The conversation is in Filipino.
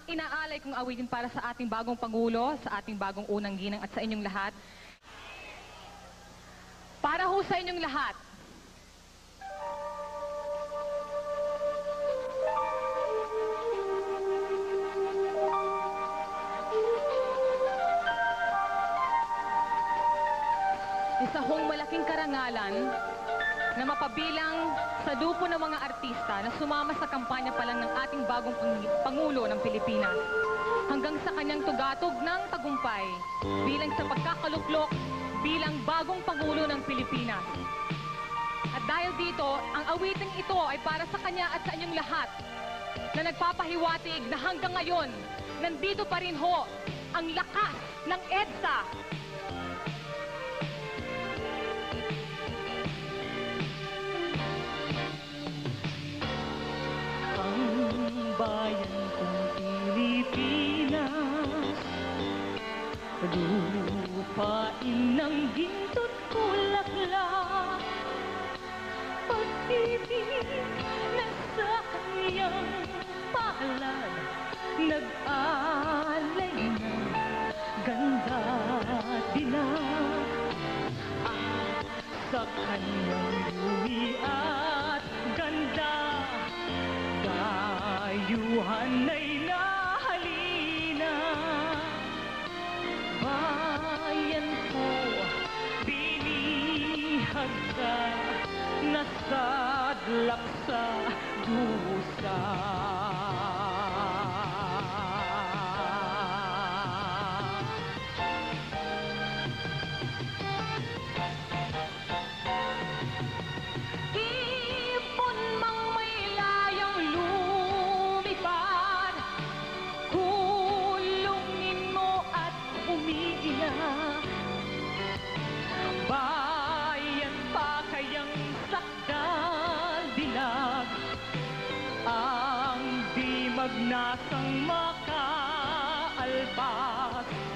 inaalay kong awitin para sa ating bagong Pangulo, sa ating bagong unang ginang at sa inyong lahat. Para ho sa inyong lahat. Isa hong malaking karangalan na mapabilang sa grupo ng mga artista na sumama sa kampanya pa lang ng ating bagong Pangulo ng Pilipinas hanggang sa kanyang tugatog ng tagumpay bilang sa pagkakaluklok bilang bagong Pangulo ng Pilipinas. At dahil dito, ang awiting ito ay para sa kanya at sa inyong lahat na nagpapahiwatig na hanggang ngayon, nandito pa rin ho ang lakas ng EDSA. Bayan kong Pilipinas, lupain ng ginto't bulaklak, pag-ibig na sa kanyang palad, nag-alay na ganda dinag, at sa kanyang luwi at ganda, dayuhan ay nahalina. Bayan ko, binihag ka, nasadlak sa dusa. Bayan pa kayang sakdal dilag, ang di magnasang makaalpas.